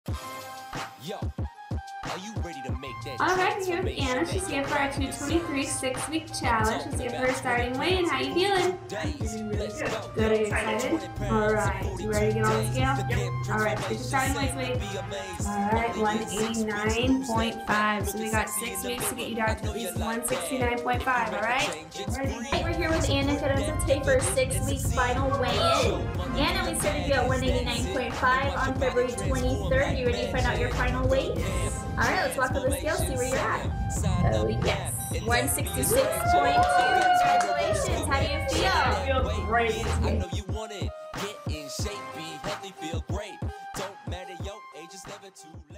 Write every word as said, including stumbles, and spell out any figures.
Yo, are you ready to make that? Alright, we're here with Anna. She's here for our two twenty-three six-week challenge. She's here for her starting weight. And how you feeling? Feeling really good. Good, are you excited? Alright, you ready to get on the scale? Yep. Alright, get your starting weight, sweetie. Alright, one eighty-nine point five. So we got six weeks to get you down to at least one sixty-nine point five, alright? Ready? Right, we're here with Anna Carranza today for her six weeks final weigh-in. Anna, we started you at one eighty-nine point five on February twenty-third. You ready to find out your final weight? Alright, let's walk up the scale, see where you're at. Oh yes, one sixty-six point two. Congratulations, how do you feel? I feel great. I know you want it. Get in shape, be healthy, feel great. Don't matter your age, it's never too late.